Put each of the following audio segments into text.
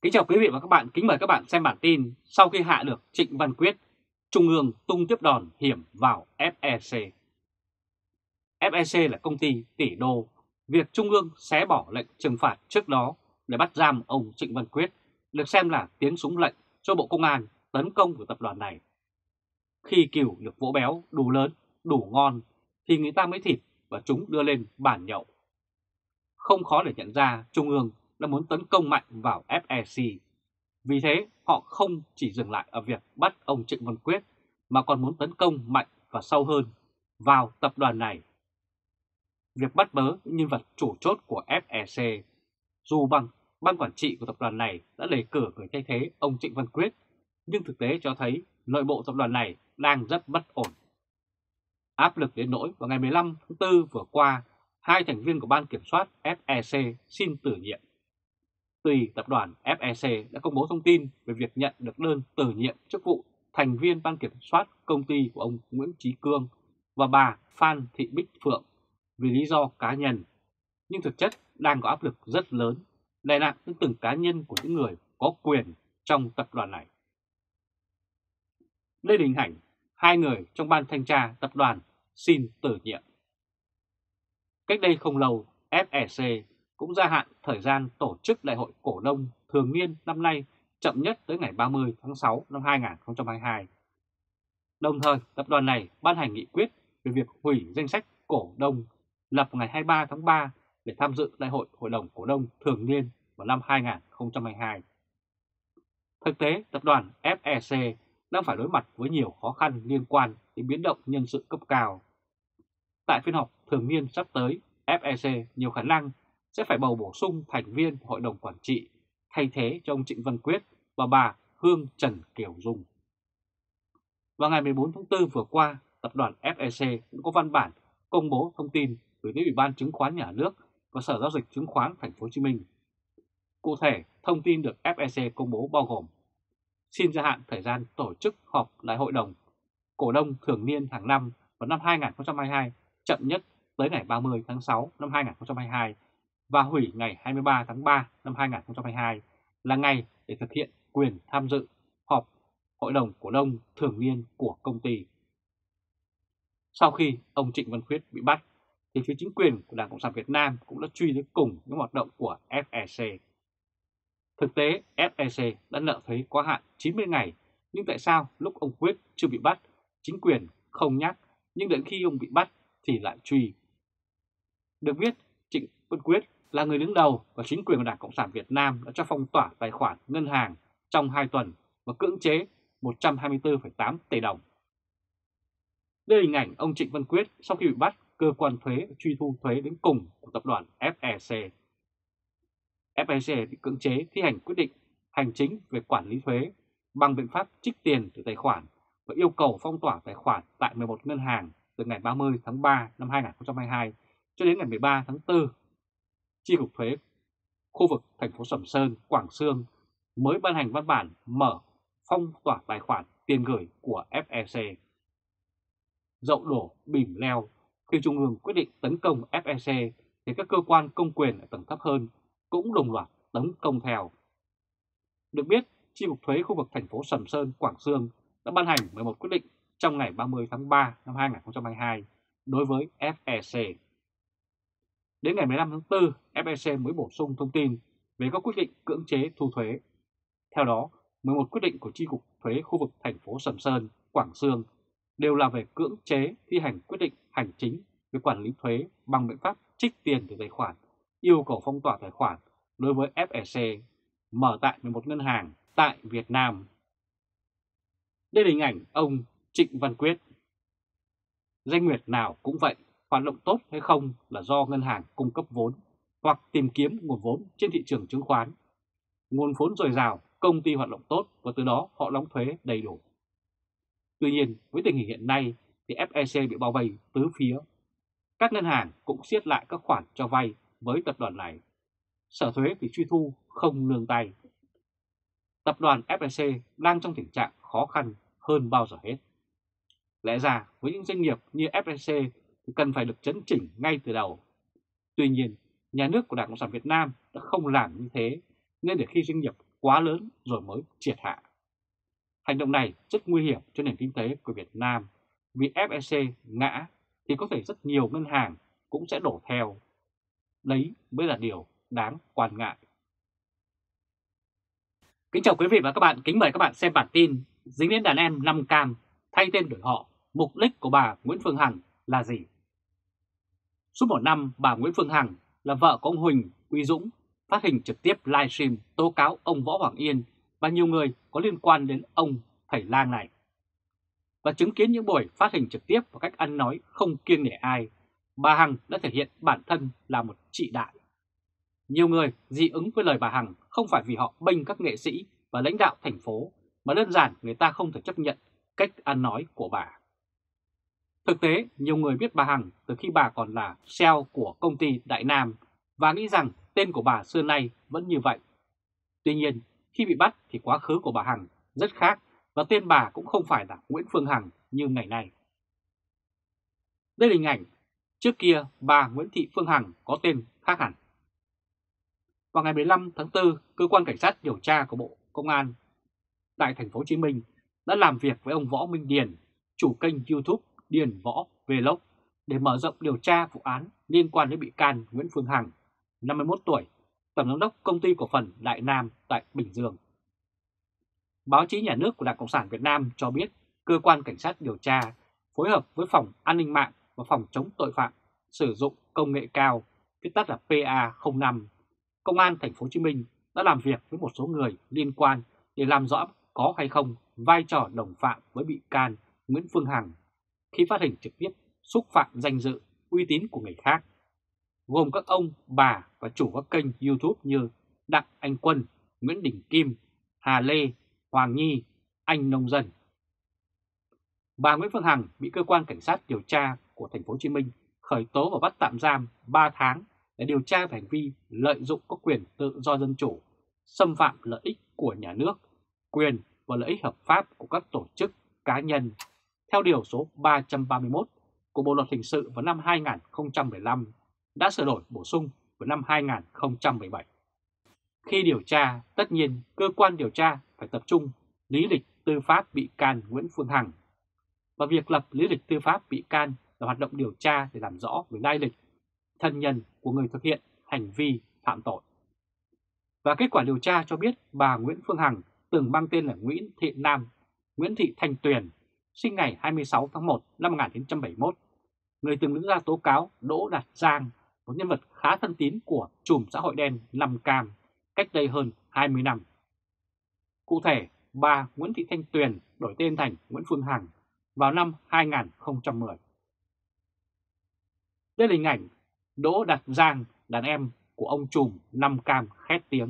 Kính chào quý vị và các bạn, kính mời các bạn xem bản tin sau khi hạ được Trịnh Văn Quyết, Trung ương tung tiếp đòn hiểm vào FEC. FEC là công ty tỷ đô, việc Trung ương xé bỏ lệnh trừng phạt trước đó để bắt giam ông Trịnh Văn Quyết được xem là tiếng súng lệnh cho Bộ Công an tấn công vào tập đoàn này. Khi cừu được vỗ béo đủ lớn, đủ ngon thì người ta mới thịt và chúng đưa lên bàn nhậu. Không khó để nhận ra Trung ương đã muốn tấn công mạnh vào FEC. Vì thế họ không chỉ dừng lại ở việc bắt ông Trịnh Văn Quyết mà còn muốn tấn công mạnh và sâu hơn vào tập đoàn này. Việc bắt bớ những nhân vật chủ chốt của FEC, dù ban quản trị của tập đoàn này đã đề cử người thay thế ông Trịnh Văn Quyết, nhưng thực tế cho thấy nội bộ tập đoàn này đang rất bất ổn. Áp lực đến nỗi vào ngày 15 tháng 4 vừa qua, hai thành viên của ban kiểm soát FEC xin từ nhiệm. Tuy tập đoàn FEC đã công bố thông tin về việc nhận được đơn từ nhiệm chức vụ thành viên ban kiểm soát công ty của ông Nguyễn Chí Cương và bà Phan Thị Bích Phượng vì lý do cá nhân, nhưng thực chất đang có áp lực rất lớn đè nặng đến từng cá nhân của những người có quyền trong tập đoàn này. Đây là hình ảnh hai người trong ban thanh tra tập đoàn xin từ nhiệm. Cách đây không lâu, FEC cũng gia hạn thời gian tổ chức đại hội cổ đông thường niên năm nay chậm nhất tới ngày 30 tháng 6 năm 2022. Đồng thời, tập đoàn này ban hành nghị quyết về việc hủy danh sách cổ đông lập ngày 23 tháng 3 để tham dự đại hội hội đồng cổ đông thường niên vào năm 2022. Thực tế, tập đoàn FEC đang phải đối mặt với nhiều khó khăn liên quan đến biến động nhân sự cấp cao. Tại phiên họp thường niên sắp tới, FEC nhiều khả năng sẽ phải bầu bổ sung thành viên hội đồng quản trị thay thế cho ông Trịnh Văn Quyết và bà Hương Trần Kiều Dung. Vào ngày 14 tháng 4 vừa qua, tập đoàn FEC cũng có văn bản công bố thông tin gửi tới Ủy ban Chứng khoán Nhà nước và Sở Giao dịch Chứng khoán Thành phố Hồ Chí Minh. Cụ thể, thông tin được FEC công bố bao gồm: xin gia hạn thời gian tổ chức họp đại hội đồng cổ đông thường niên hàng năm vào năm 2022 chậm nhất tới ngày 30 tháng 6 năm 2022 và hủy ngày 23 tháng 3 năm 2022 là ngày để thực hiện quyền tham dự họp hội đồng cổ đông thường niên của công ty. Sau khi ông Trịnh Văn Quyết bị bắt, thì phía chính quyền của Đảng Cộng sản Việt Nam cũng đã truy đến cùng những hoạt động của FEC. Thực tế, FEC đã nợ thuế quá hạn 90 ngày, nhưng tại sao lúc ông Quyết chưa bị bắt, chính quyền không nhắc, nhưng đến khi ông bị bắt thì lại truy? Được biết, Trịnh Văn Quyết là người đứng đầu và chính quyền của Đảng Cộng sản Việt Nam đã cho phong tỏa tài khoản ngân hàng trong 2 tuần và cưỡng chế 124,8 tỷ đồng. Đây là hình ảnh ông Trịnh Văn Quyết sau khi bị bắt, cơ quan thuế truy thu thuế đến cùng của tập đoàn FEC. FEC bị cưỡng chế thi hành quyết định hành chính về quản lý thuế bằng biện pháp trích tiền từ tài khoản và yêu cầu phong tỏa tài khoản tại 11 ngân hàng từ ngày 30 tháng 3 năm 2022 cho đến ngày 13 tháng 4. Chi cục thuế khu vực thành phố Sầm Sơn, Quảng Xương mới ban hành văn bản mở phong tỏa tài khoản tiền gửi của FEC. Dậu đổ bìm leo, khi Trung ương quyết định tấn công FEC thì các cơ quan công quyền ở tầng thấp hơn cũng đồng loạt tấn công theo. Được biết, Chi cục thuế khu vực thành phố Sầm Sơn, Quảng Xương đã ban hành 11 quyết định trong ngày 30 tháng 3 năm 2022 đối với FEC. Đến ngày 15 tháng 4, FEC mới bổ sung thông tin về các quyết định cưỡng chế thu thuế. Theo đó, 11 quyết định của Chi cục thuế khu vực thành phố Sầm Sơn, Quảng Xương đều là về cưỡng chế thi hành quyết định hành chính về quản lý thuế bằng biện pháp trích tiền từ tài khoản, yêu cầu phong tỏa tài khoản đối với FEC mở tại 11 ngân hàng tại Việt Nam. Đây là hình ảnh ông Trịnh Văn Quyết. Doanh nghiệp nào cũng vậy, hoạt động tốt hay không là do ngân hàng cung cấp vốn hoặc tìm kiếm nguồn vốn trên thị trường chứng khoán. Nguồn vốn dồi dào, công ty hoạt động tốt và từ đó họ đóng thuế đầy đủ. Tuy nhiên, với tình hình hiện nay thì FEC bị bao vây tứ phía. Các ngân hàng cũng siết lại các khoản cho vay với tập đoàn này. Sở thuế thì truy thu không nương tay. Tập đoàn FEC đang trong tình trạng khó khăn hơn bao giờ hết. Lẽ ra với những doanh nghiệp như FEC thì cần phải được chấn chỉnh ngay từ đầu. Tuy nhiên, nhà nước của Đảng Cộng sản Việt Nam đã không làm như thế, nên để khi doanh nghiệp quá lớn rồi mới triệt hạ. Hành động này rất nguy hiểm cho nền kinh tế của Việt Nam, vì FEC ngã thì có thể rất nhiều ngân hàng cũng sẽ đổ theo. Đấy mới là điều đáng quan ngại. Kính chào quý vị và các bạn, kính mời các bạn xem bản tin dính đến đàn em 5 cam thay tên đổi họ, mục đích của bà Nguyễn Phương Hằng là gì? Suốt một năm, bà Nguyễn Phương Hằng là vợ của ông Huỳnh Uy Dũng phát hình trực tiếp livestream tố cáo ông Võ Hoàng Yên và nhiều người có liên quan đến ông thầy lang này. Và chứng kiến những buổi phát hình trực tiếp và cách ăn nói không kiêng nể ai, bà Hằng đã thể hiện bản thân là một trị đại. Nhiều người dị ứng với lời bà Hằng không phải vì họ bênh các nghệ sĩ và lãnh đạo thành phố, mà đơn giản người ta không thể chấp nhận cách ăn nói của bà. Thực tế, nhiều người biết bà Hằng từ khi bà còn là CEO của công ty Đại Nam và nghĩ rằng tên của bà xưa nay vẫn như vậy. Tuy nhiên, khi bị bắt thì quá khứ của bà Hằng rất khác và tên bà cũng không phải là Nguyễn Phương Hằng như ngày nay. Đây là hình ảnh trước kia bà Nguyễn Thị Phương Hằng có tên khác hẳn. Vào ngày 15 tháng 4, cơ quan cảnh sát điều tra của Bộ Công an tại thành phố Hồ Chí Minh đã làm việc với ông Võ Minh Điền, chủ kênh YouTube Điền Võ Vlog để mở rộng điều tra vụ án liên quan đến bị can Nguyễn Phương Hằng, 51 tuổi, tổng giám đốc công ty cổ phần Đại Nam tại Bình Dương. Báo chí nhà nước của Đảng Cộng sản Việt Nam cho biết cơ quan cảnh sát điều tra phối hợp với Phòng An ninh mạng và Phòng chống tội phạm sử dụng công nghệ cao, viết tắt là PA05, Công an thành phố Hồ Chí Minh đã làm việc với một số người liên quan để làm rõ có hay không vai trò đồng phạm với bị can Nguyễn Phương Hằng khi phát hình trực tiếp xúc phạm danh dự, uy tín của người khác, gồm các ông, bà và chủ các kênh YouTube như Đặng Anh Quân, Nguyễn Đình Kim, Hà Lê, Hoàng Nhi, Anh Nông Dân. Bà Nguyễn Phương Hằng bị cơ quan cảnh sát điều tra của thành phố Hồ Chí Minh khởi tố và bắt tạm giam 3 tháng để điều tra về hành vi lợi dụng các quyền tự do dân chủ, xâm phạm lợi ích của nhà nước, quyền và lợi ích hợp pháp của các tổ chức, cá nhân, theo điều số 331 của Bộ Luật Hình sự vào năm 2015 đã sửa đổi bổ sung vào năm 2017. Khi điều tra, tất nhiên cơ quan điều tra phải tập trung lý lịch tư pháp bị can Nguyễn Phương Hằng. Và việc lập lý lịch tư pháp bị can là hoạt động điều tra để làm rõ về lai lịch, thân nhân của người thực hiện hành vi phạm tội. Và kết quả điều tra cho biết bà Nguyễn Phương Hằng từng mang tên là Nguyễn Thị Nam, Nguyễn Thị Thanh Tuyền, sinh ngày 26 tháng 1 năm 1971, người từng đứng ra tố cáo Đỗ Đạt Giang, một nhân vật khá thân tín của chùm xã hội đen 5 Cam, cách đây hơn 20 năm. Cụ thể, bà Nguyễn Thị Thanh Tuyền đổi tên thành Nguyễn Phương Hằng vào năm 2010. Đây là hình ảnh Đỗ Đạt Giang, đàn em của ông trùm 5 Cam khét tiếng.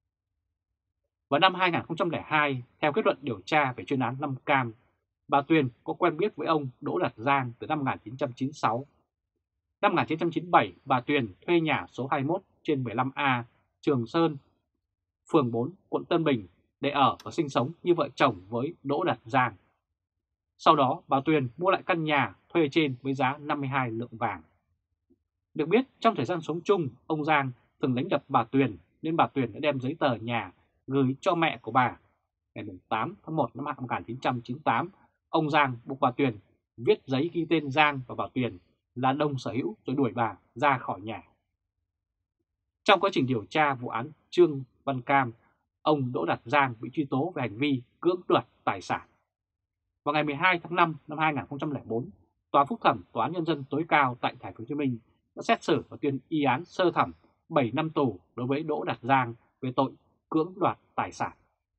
Vào năm 2002, theo kết luận điều tra về chuyên án 5 Cam, bà Tuyền có quen biết với ông Đỗ Đạt Giang từ năm 1996. Năm 1997, bà Tuyền thuê nhà số 21 trên 15A, Trường Sơn, phường 4, quận Tân Bình để ở và sinh sống như vợ chồng với Đỗ Đạt Giang. Sau đó, bà Tuyền mua lại căn nhà thuê trên với giá 52 lượng vàng. Được biết, trong thời gian sống chung, ông Giang từng đánh đập bà Tuyền nên bà Tuyền đã đem giấy tờ nhà gửi cho mẹ của bà. Ngày 8 tháng 1 năm 1998, ông Giang buộc bà Tuyền viết giấy ghi tên Giang và bà Tuyền là đồng sở hữu rồi đuổi bà ra khỏi nhà. Trong quá trình điều tra vụ án Trương Văn Cam, ông Đỗ Đạt Giang bị truy tố về hành vi cưỡng đoạt tài sản. Vào ngày 12 tháng 5 năm 2004, Tòa phúc thẩm Tòa án Nhân dân tối cao tại Thành phố Hồ Chí Minh đã xét xử và tuyên y án sơ thẩm 7 năm tù đối với Đỗ Đạt Giang về tội cưỡng đoạt tài sản.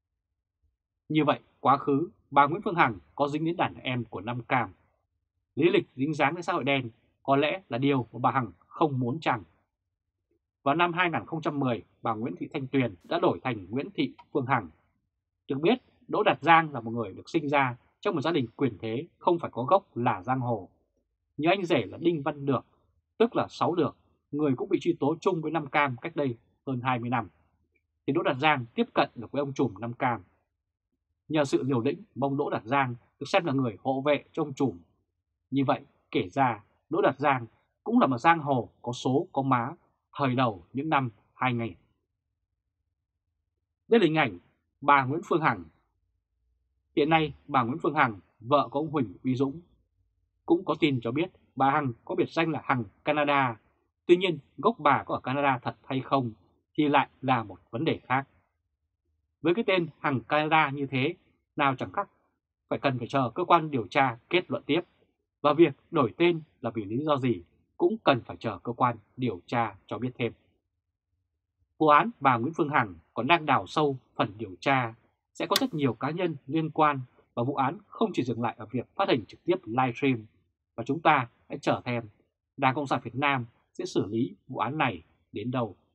Như vậy, quá khứ, bà Nguyễn Phương Hằng có dính đến đàn em của 5 Cam. Lý lịch dính dáng đến xã hội đen có lẽ là điều mà bà Hằng không muốn chăng. Vào năm 2010, bà Nguyễn Thị Thanh Tuyền đã đổi thành Nguyễn Thị Phương Hằng. Được biết, Đỗ Đạt Giang là một người được sinh ra trong một gia đình quyền thế không phải có gốc là giang hồ. Như anh rể là Đinh Văn Được, tức là Sáu Được, người cũng bị truy tố chung với 5 Cam cách đây hơn 20 năm. Thì Đỗ Đạt Giang tiếp cận được với ông trùm 5 Cam. Nhờ sự liều lĩnh, ông Đỗ Đạt Giang được xem là người hộ vệ cho ông trùm. Như vậy, kể ra Đỗ Đạt Giang cũng là một giang hồ có số có má thời đầu những năm 2000. Đây là hình ảnh Bà Nguyễn Phương Hằng. Hiện nay, bà Nguyễn Phương Hằng, vợ của ông Huỳnh Uy Dũng, cũng có tin cho biết bà Hằng có biệt danh là Hằng Canada. Tuy nhiên, gốc bà có ở Canada thật hay không thì lại là một vấn đề khác. Với cái tên Hằng Canada như thế, nào chẳng khác phải chờ cơ quan điều tra kết luận tiếp. Và việc đổi tên là vì lý do gì cũng cần phải chờ cơ quan điều tra cho biết thêm. Vụ án bà Nguyễn Phương Hằng còn đang đào sâu phần điều tra, sẽ có rất nhiều cá nhân liên quan và vụ án không chỉ dừng lại ở việc phát hành trực tiếp livestream. Và chúng ta hãy chờ xem Đảng Cộng sản Việt Nam sẽ xử lý vụ án này đến đâu.